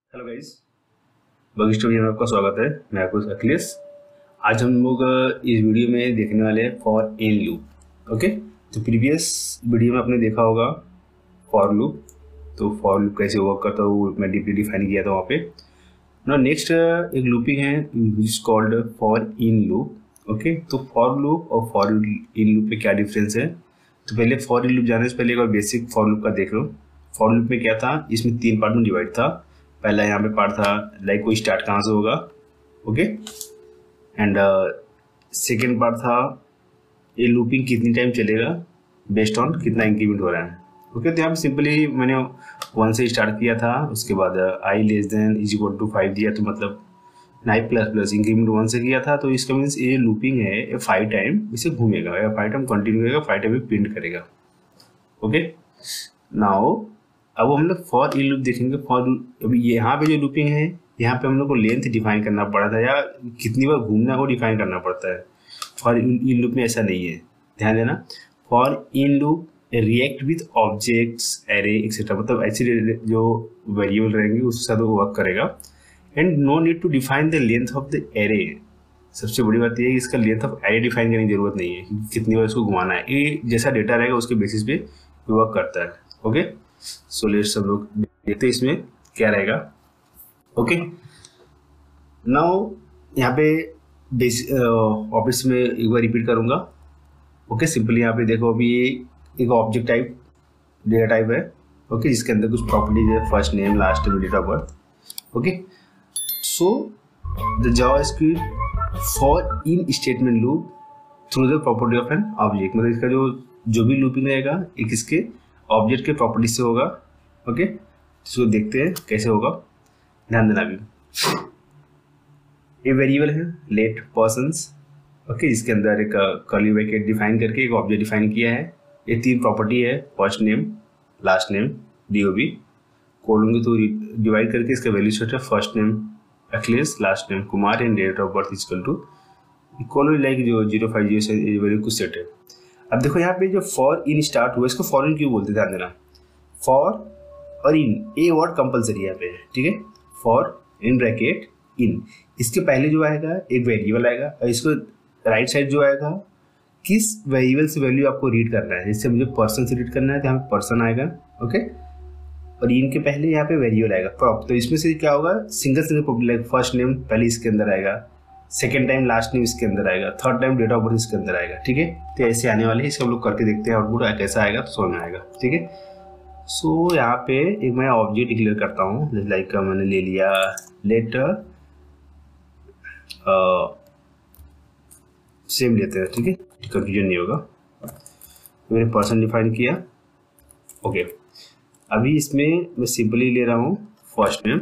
Hello guys, bug story में आपका स्वागत है। मैं आपको अखिलेश। आज हम लोग इस वीडियो में देखने वाले हैं फॉर इन लूप। ओके, तो प्रीवियस वीडियो में आपने देखा होगा फॉर लूप। तो फॉर लूप कैसे वर्क करता है वो मैं डीपली डिफाइन किया था वहाँ पे ना। नेक्स्ट एक लूपिंग है which is called for in loop. Okay, तो फॉर लूप और फॉर इन लूप में क्या डिफरेंस है। तो पहले फॉर इन लूप जाने से पहले एक बार बेसिक फॉर लूप का देख लो। फॉर लूप में क्या था, इसमें 3 पार्ट में डिवाइड था। पहला यहाँ पे पार्ट था लाइक कोई स्टार्ट कहाँ से होगा। ओके, एंड सेकेंड पार्ट था ये लूपिंग कितनी टाइम चलेगा बेस्ड ऑन कितना इंक्रीमेंट हो रहा है। ओके, तो यहाँ पे सिंपली मैंने 1 से स्टार्ट किया था, उसके बाद I less than is equal to 5 दिया, तो मतलब 9 प्लस प्लस इंक्रीमेंट 1 से किया था। तो इसका मीन्स ये लूपिंग है, ये 5 टाइम इसे घूमेगा या 5 टाइम कंटिन्यू करेगा, 5 टाइम प्रिंट करेगा। ओके, नाउ अब हम लोग फॉर इन लूप देखेंगे। फॉर अभी यहाँ पे जो लूपिंग है, यहाँ पे हम लोग को लेंथ डिफाइन करना पड़ा था या कितनी बार घूमना वो डिफाइन करना पड़ता है। फॉर इन लूप में ऐसा नहीं है, ध्यान देना। For in loop react with objects, array etcetera, मतलब ऐसे जो वेरिएबल रहेंगे उसके साथ वो वर्क करेगा। And no need to define the length of the array. सबसे बड़ी बात यह है कि इसका लेंथ ऑफ एरे डिफाइन करने की जरूरत नहीं है, कितनी बार इसको घुमाना है। ये जैसा डेटा रहेगा उसके बेसिस पे वर्क करता है। ओके, सो लेट्स सब लोग देखते हैं इसमें क्या रहेगा। ओके, नाउ यहाँ पे ऑफिस में एक बार रिपीट करूँगा। ओके, सिंपली यहाँ पे देखो, अभी एक ऑब्जेक्ट टाइप डेटा टाइप है। ओके, जिसके अंदर कुछ प्रॉपर्टीज है, first name, last name, date of birth. Okay, so the JavaScript for in statement loop through the property of an object, मतलब इसका जो भी लूपिंग रहेगा एक इसके ऑब्जेक्ट के प्रॉपर्टी से होगा। ओके, इसको देखते हैं कैसे होगा, ध्यान देना। अभी ये वेरिएबल है लेट पर्सन्स। ओके, जिसके अंदर एक कर्ली ब्रैकेट डिफाइन करके एक ऑब्जेक्ट डिफाइन किया है। ये 3 प्रॉपर्टी है, first name, last name, DOB. Colon तो डिवाइड करके इसका वैल्यू सेट है first name Akhilesh, last name Kumar, and date of birth equal to colon like जो 050 से वैल्यू कुछ सेट है। अब देखो यहाँ पे जो फॉर इन स्टार्ट हुआ, इसको फॉर इन क्यों बोलते हैं, ध्यान देना। फॉर और इन, ए वर्ड कंपलसरी यहाँ पे, ठीक है। फॉर इन ब्रैकेट इन, इसके पहले जो आएगा एक वेरिएबल आएगा, और इसको राइट साइड जो आएगा किस वेरिएबल से वैल्यू आपको रीड करना है। जैसे मुझे पर्सन से रीड करना है तो यहाँ पे पर्सन आएगा। ओके, और इन के पहले यहाँ पे वेरिएबल आएगा प्रॉप। तो इसमें से क्या होगा, single property like first name पहले इसके अंदर आएगा, सेकेंड टाइम लास्ट नेम इसके अंदर आएगा, third time date of birth इसके अंदर आएगा। ठीक है, तो ऐसे आने वाले हैं, इसको हम लोग करके देखते हैं आउटपुट कैसा आएगा, तो समझ में आएगा। ठीक है, सो यहाँ पे एक मैं ऑब्जेक्ट डिक्लेयर करता हूँ, लाइक मैंने ले लिया लेटर सेम लेते हैं। ठीक है, कंफ्यूजन नहीं होगा। तो मैंने पर्सन डिफाइन किया। ओके, अभी इसमें मैं सिंपली ले रहा हूँ फर्स्ट नेम।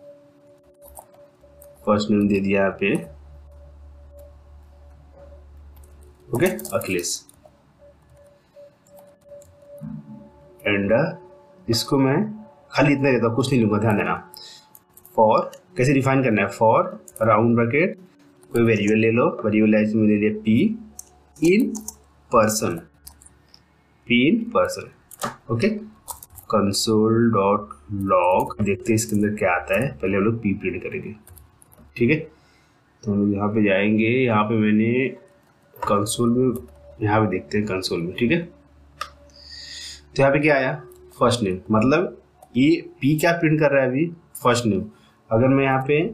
फर्स्ट नेम दे दिया यहाँ पे, ओके, अखिलेश। एंड इसको मैं खाली इतना देता हूँ, कुछ नहीं लूंगा, ध्यान देना। फॉर कैसे डिफाइन करना है, फॉर राउंड ब्रैकेट कोई वेरिएबल ले लो, वेरिएबल इसमें ले लिया P in person, P in person. Okay, console dot log, देखते हैं इसके अंदर क्या आता है। पहले हम लोग पी प्रिंट करेंगे। ठीक है, तो हम लोग यहाँ पे जाएंगे, यहाँ पे मैंने कंसोल में, यहाँ पे देखते हैं कंसोल में। ठीक है, तो यहाँ पे क्या आया, फर्स्ट नेम, मतलब ये पी क्या प्रिंट कर रहा है अभी, फर्स्ट नेम। अगर मैं यहाँ पे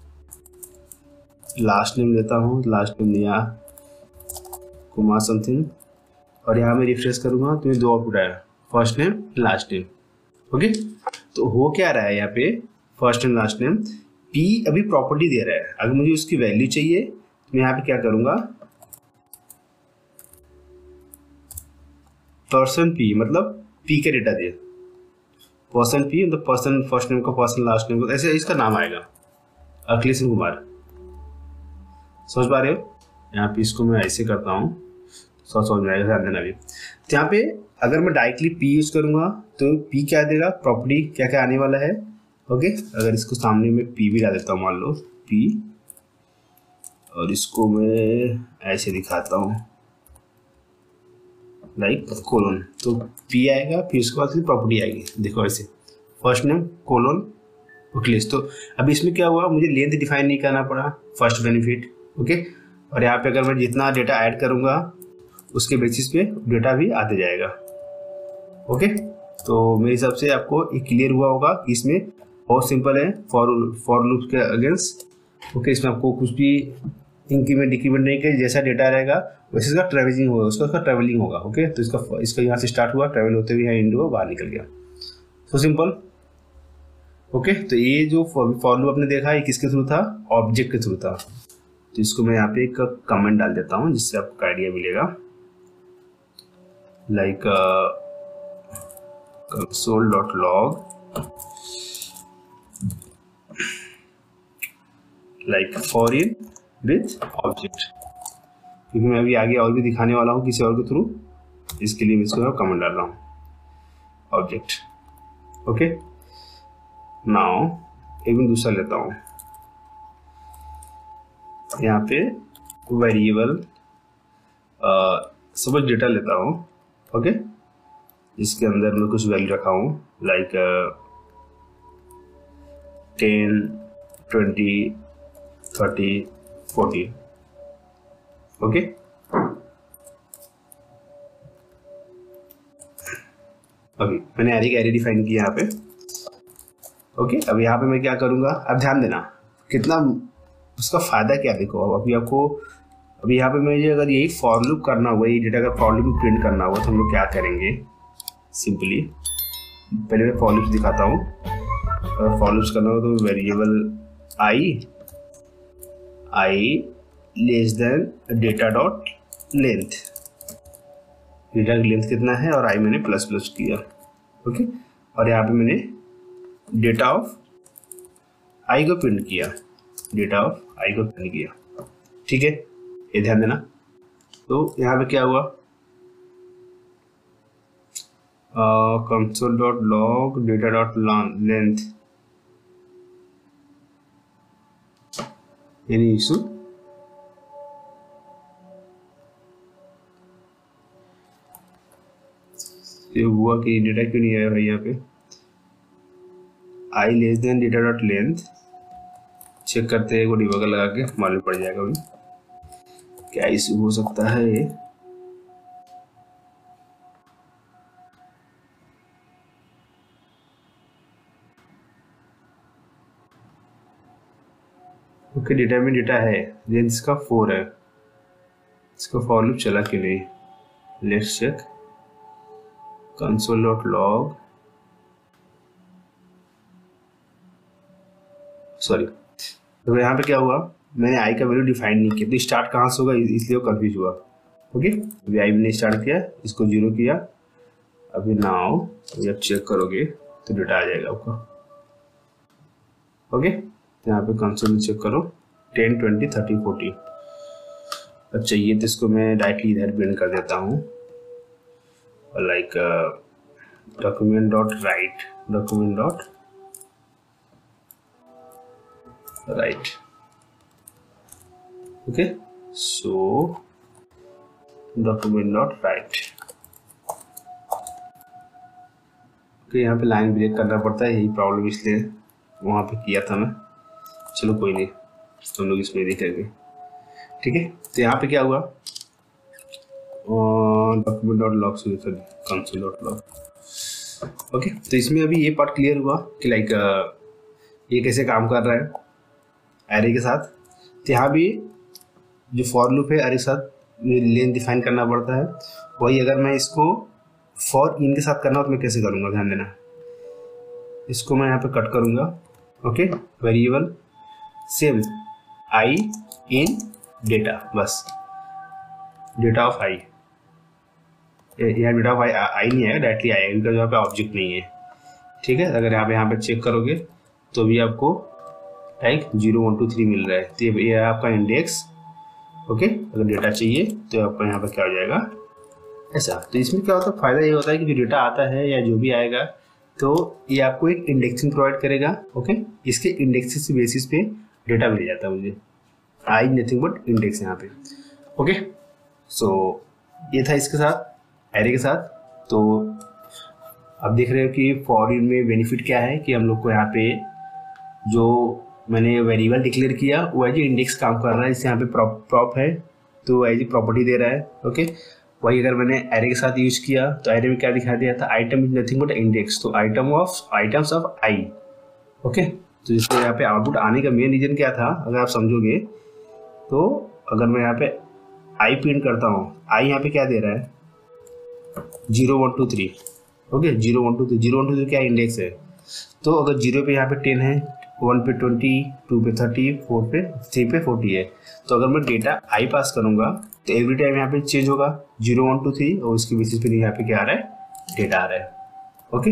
लास्ट नेम लेता हूँ, लास्ट नेम लिया कुमार समथिंग, और यहाँ मैं रिफ्रेश करूँगा तो ये 2 आउटपुट आया, first name last name. Okay, तो हो क्या रहा है यहाँ पे, first name last name, P अभी प्रॉपर्टी दे रहा है। अगर मुझे उसकी वैल्यू चाहिए तो मैं यहाँ पे क्या करूँगा, पर्सन पी, मतलब पी का डेटा दिया, पर्सन पी मतलब पर्सन फर्स्ट नेम का, पर्सन लास्ट नेम का, ऐसे इसका नाम आएगा अखिलेश कुमार। समझ पा रहे हो, यहाँ पे इसको मैं ऐसे करता हूँ, समझ में आएगा, ध्यान देना भी। तो यहाँ पे अगर मैं डायरेक्टली पी यूज करूँगा तो पी क्या देगा, प्रॉपर्टी क्या क्या आने वाला है। ओके, अगर इसको सामने में पी भी डाल देता हूँ, मान लो पी, और इसको मैं ऐसे दिखाता हूँ लाइक कोलोन, तो पी आएगा, फिर उसके बाद प्रॉपर्टी आएगी। देखो ऐसे फर्स्ट नेम कोलोन ओके, तो अभी इसमें क्या हुआ, मुझे लेंथ डिफाइन नहीं करना पड़ा, फर्स्ट बेनिफिट। ओके, और यहाँ पे अगर मैं जितना डेटा ऐड करूँगा उसके बेसिस पे डेटा भी आते जाएगा। ओके, तो मेरे हिसाब से आपको ये क्लियर हुआ होगा कि इसमें बहुत सिंपल है फॉर लूप के अगेंस्ट। ओके, इसमें आपको कुछ भी इंक्रीमेंट डिक्रीमेंट नहीं करें, जैसा डेटा रहेगा वैसे इसका ट्रैवलिंग होगा, उसका ट्रैवलिंग होगा। ओके, तो इसका यहाँ से स्टार्ट हुआ, ट्रैवल होते हुए यहाँ इंड हुआ, बाहर निकल गया। So simple. ओके, तो ये जो फॉर लूप आपने देखा ये किसके थ्रू था, ऑब्जेक्ट के थ्रू था। तो इसको मैं यहाँ पे एक कमेंट डाल देता हूँ जिससे आपको आइडिया मिलेगा, like console.log like for in with object, क्योंकि मैं अभी आगे और भी दिखाने वाला हूँ किसी और के थ्रू, इसके लिए मैं इसको कमेंट डाल रहा हूँ ऑब्जेक्ट। ओके, नाउ एक मैं दूसरा लेता हूँ, यहाँ पे वेरिएबल सपोज डेटा लेता हूँ। ओके, इसके अंदर मैं कुछ वैल्यू रखा हूँ लाइक 10, 20, 30, 40। ओके, अभी मैंने एरे का एरे डिफाइन किया यहाँ पे। ओके, अब यहाँ पे मैं क्या करूँगा, अब ध्यान देना कितना उसका फायदा क्या, देखो अभी यहाँ पे मुझे अगर यही फॉर लूप करना हुआ, ये डेटा का फॉर लूप में प्रिंट करना हुआ, तो हम लोग क्या करेंगे, सिंपली पहले मैं फॉर लूप्स दिखाता हूँ। अगर फॉर लूप्स करना हो तो variable I less than data dot length, data की लेंथ कितना है और आई मैंने प्लस प्लस किया। ओके, और यहाँ पे मैंने डेटा ऑफ आई को प्रिंट किया, डेटा ऑफ आई को प्रिंट किया। ठीक है, ये ध्यान देना। तो यहाँ पे क्या हुआ, console.log data.length, any issue? ये हुआ कि डेटा क्यों नहीं आया भाई, यहाँ पे I less than data dot length check करते हैं, वो डिबगर लगा के मालूम पड़ जाएगा अभी क्या इशू हो सकता है। ओके, डेटा में डेटा है, लेंथ इसका 4 है, इसका फॉर लूप चला कि नहीं, लेट्स चेक। console.log सॉरी, तो यहाँ पे क्या हुआ, मैंने आई का वैल्यू डिफाइन नहीं किया, तो स्टार्ट कहाँ से होगा इसलिए वो कंफ्यूज हुआ। ओके, अभी आई मैंने स्टार्ट किया, इसको 0 किया, अभी नाउ जब चेक करोगे तो डेटा आ जाएगा आपका। ओके, तो यहाँ पे कंसोल में चेक करो 10, 20, 30, 40। अब चाहिए तो इसको मैं डायरेक्टली इधर प्रिंट कर देता हूँ, like document dot write, document dot write. Okay, so document dot write. Okay, यहाँ पे लाइन ब्रेक करना पड़ता है, यही प्रॉब्लम इसलिए वहाँ पे किया था मैं, चलो कोई नहीं, तो हम लोग इसमें देखेंगे। ठीक है, तो यहाँ पे क्या हुआ, document dot log sorry console dot log. Okay, तो इसमें अभी ये पार्ट क्लियर हुआ कि लाइक ये कैसे काम कर रहा है एरे के साथ। तो यहाँ भी जो फॉर लूप है एरे के साथ लेंथ डिफाइन करना पड़ता है, वही अगर मैं इसको फॉर इन के साथ करना हो तो मैं कैसे करूँगा, ध्यान देना। इसको मैं यहाँ पे कट करूँगा। Okay, variable same I in data, बस डेटा ऑफ आई, यहाँ डेटा ऑफ आई नहीं आएगा, डायरेक्टली आएगा क्योंकि यहाँ पे ऑब्जेक्ट नहीं है। ठीक है, अगर यहाँ पे चेक करोगे तो भी आपको लाइक 0, 1, 2, 3 मिल रहा है, तो ये है आपका इंडेक्स। ओके, अगर डेटा चाहिए तो आपको यहाँ पर क्या हो जाएगा ऐसा। तो इसमें क्या होता है, फ़ायदा ये होता है कि जो डेटा आता है या जो भी आएगा तो ये आपको एक इंडेक्सिंग प्रोवाइड करेगा। ओके, इसके इंडेक्सिंग बेसिस पे डेटा मिल जाता है मुझे, आई नथिंग बट इंडेक्स यहाँ पे। ओके, सो ये था इसके साथ एरे के साथ। तो आप देख रहे हो कि फॉर इन में बेनिफिट क्या है कि हम लोग को यहाँ पे जो मैंने वेरिएबल डिक्लेयर किया वो एज इंडेक्स काम कर रहा है, जैसे यहाँ पे प्रॉप है तो एज प्रॉपर्टी दे रहा है। ओके, वही अगर मैंने एरे के साथ यूज किया तो एरे में क्या दिखा दिया था, item is nothing but index, तो आइटम्स ऑफ आई। ओके, तो इससे यहाँ पे आउटपुट आने का मेन रीजन क्या था अगर आप समझोगे तो, अगर मैं यहाँ पे आई प्रिंट करता हूँ, आई यहाँ पे क्या दे रहा है 0 1 2 3। ओके, 0 1 2 3, 0 1 2 3 क्या इंडेक्स है, तो अगर 0 पे यहाँ पे 10 है, 1 पे 20, 2 पे 30, 4 पे 3 पे 40 है, तो अगर मैं डेटा आई पास करूँगा तो एवरी टाइम यहाँ पे चेंज होगा 0 1 2 3, और उसके बेसिस पे यहाँ पे क्या आ रहा है, डेटा आ रहा है। ओके,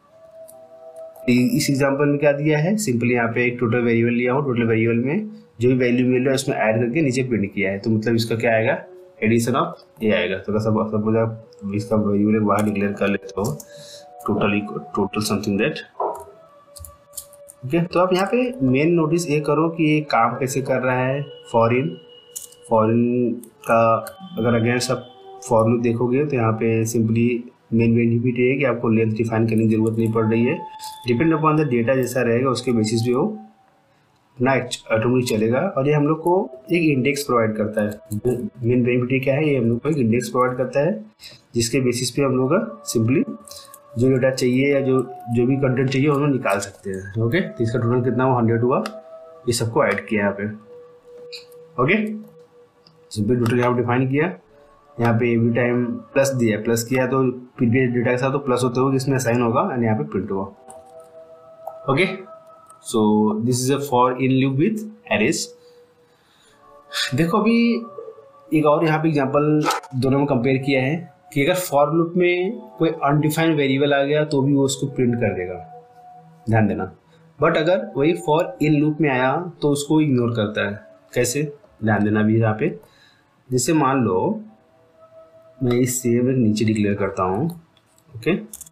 इस एग्जांपल में क्या दिया है, सिंपली यहाँ पे एक टोटल वेरिएबल लिया हो, टोटल वेरिएबल में जो भी वैल्यू मिल रहा है उसमें ऐड करके नीचे प्रिंट किया है, तो मतलब इसका क्या आएगा, एडिशन ऑफ ए आएगा। तो सपोज आप इसका वेरिएबल बाहर डिक्लेयर कर लेते हो टोटल समथिंग दैट। ओके, तो आप यहाँ पे मेन नोटिस ये करो कि ये काम कैसे कर रहा है। फॉरिन का अगर अगेंस्ट आप फॉर लूप देखोगे तो यहाँ पे सिंपली मेन बेनिफिट है कि आपको लेंथ डिफाइन करने की जरूरत नहीं पड़ रही है, डिपेंड अपॉन द डेटा जैसा रहेगा उसके बेसिस पे वो अपना ऑटोमेटिक चलेगा। और ये हम लोग को एक इंडेक्स प्रोवाइड करता है। मेन बेनिफिट क्या है, ये हम लोग को एक इंडेक्स प्रोवाइड करता है जिसके बेसिस पे हम लोग सिंपली जो डेटा चाहिए या जो भी कंटेंट चाहिए हम लोग निकाल सकते हैं। ओके, तो इसका टोटल कितना हुआ, 100 हुआ, ये सबको ऐड किया यहाँ पे। ओके, सिंपली टोटल यहाँ पे डिफाइन किया, यहाँ पे एवरी टाइम प्लस दिया, प्लस किया तो प्रीवियस डेटा के साथ तो प्लस होते हुए इसमें असाइन होगा एंड यहाँ पे प्रिंट हुआ। Okay, so this is a for in loop with arrays. देखो अभी एक और यहाँ पे एग्जांपल दोनों में कंपेयर किया है कि अगर फॉर लूप में कोई अनडिफाइंड वेरिएबल आ गया तो भी वो उसको प्रिंट कर देगा, ध्यान देना। बट अगर वही फॉर इन लूप में आया तो उसको इग्नोर करता है। कैसे, ध्यान देना भी यहाँ पे। जैसे मान लो मैं इस सेम एक नीचे डिक्लेयर करता हूँ। ओके,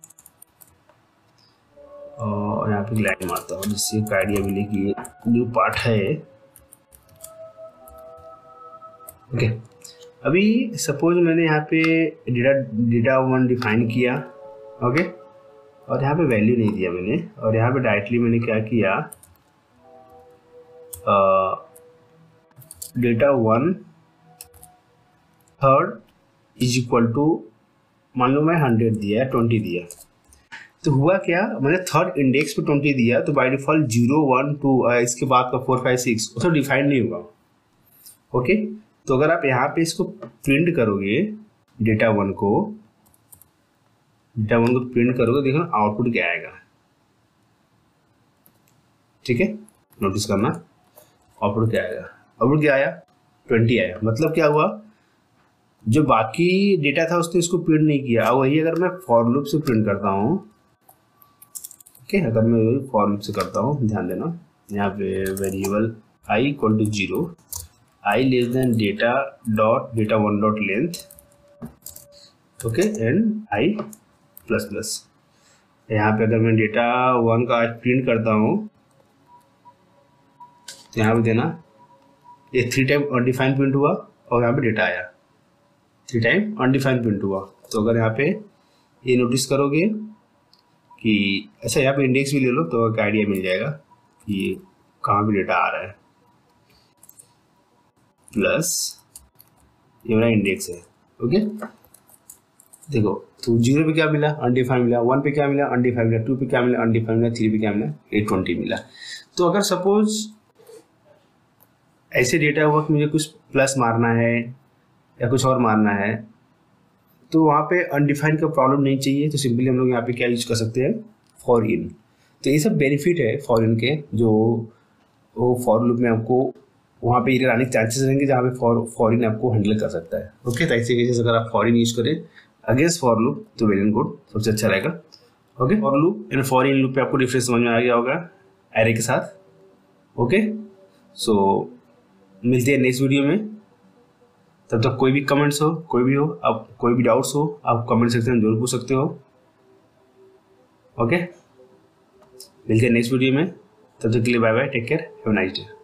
और यहाँ पे लाइन मारता हूँ जिससे एक आइडिया मिले कि ये न्यू पार्ट है। ओके, अभी सपोज मैंने यहाँ पे डेटा 1 डिफाइन किया। ओके, और यहाँ पे वैल्यू नहीं दिया मैंने, और यहाँ पे डायरेक्टली मैंने क्या किया, data 1 third is equal to, मान लो मैं 100 दिया, 20 दिया, तो हुआ क्या, मैंने थर्ड इंडेक्स पे 20 दिया तो बाय डिफॉल्ट 0 1 2 इसके बाद का 4 5 6 तो डिफाइन नहीं होगा। ओके, तो अगर आप यहाँ पे इसको प्रिंट करोगे, डेटा 1 को प्रिंट करोगे, देखो आउटपुट क्या आएगा। ठीक है, नोटिस करना आउटपुट क्या आएगा। आउटपुट क्या आया, 20 आया। मतलब क्या हुआ, जो बाकी डेटा था उसने इसको प्रिंट नहीं किया। अब वही अगर मैं फॉर लूप से प्रिंट करता हूँ, ओके, अगर मैं वही फॉर लूप से करता हूँ, ध्यान देना यहाँ पे variable I equal to 0, I less than data 1 dot length, okay, and I plus plus. यहाँ पे अगर मैं डेटा 1 का प्रिंट करता हूँ तो यहाँ पे देना ये 3 टाइम अनडिफाइंड प्रिंट हुआ और यहाँ पे डेटा आया, 3 टाइम अनडिफाइंड प्रिंट हुआ। तो अगर यहाँ पे ये नोटिस करोगे कि अच्छा यहाँ पे इंडेक्स भी ले लो तो एक आइडिया मिल जाएगा कि कहाँ भी डेटा आ रहा है। प्लस ये मेरा इंडेक्स है। ओके, देखो तो 0 पे क्या मिला, अनडिफाइंड मिला, 1 पे क्या मिला, अनडिफाइंड मिला, 2 पे क्या मिला, अनडिफाइंड मिला, 3 पे क्या मिला, 820 मिला। तो अगर सपोज ऐसे डेटा हुआ कि मुझे कुछ प्लस मारना है या कुछ और मारना है तो वहाँ पे अनडिफाइंड का प्रॉब्लम नहीं चाहिए, तो सिंपली हम लोग यहाँ पे क्या यूज कर सकते हैं, फॉर इन। तो ये सब बेनिफिट है फॉर इन के, जो वो फॉर लूप में आपको वहाँ पे एरर आने के चांसेस रहेंगे जहाँ पे फॉर इन आपको हैंडल कर सकता है। ओके, तो ऐसे केसेस अगर आप फॉर इन यूज करें अगेंस्ट फॉर लूप तो वेरी गुड, सबसे अच्छा रहेगा। Okay, for loop and for in loop पे आपको डिफरेंस समझ में आ गया होगा एरे के साथ। ओके, सो मिलते हैं नेक्स्ट वीडियो में। तब तक कोई भी कमेंट्स हो, कोई भी हो, आप कोई भी डाउट्स हो आप कमेंट सेक्शन में जरूर पूछ सकते हो। ओके, मिलते हैं नेक्स्ट वीडियो में, तब तक के लिए bye bye, take care, have a nice day.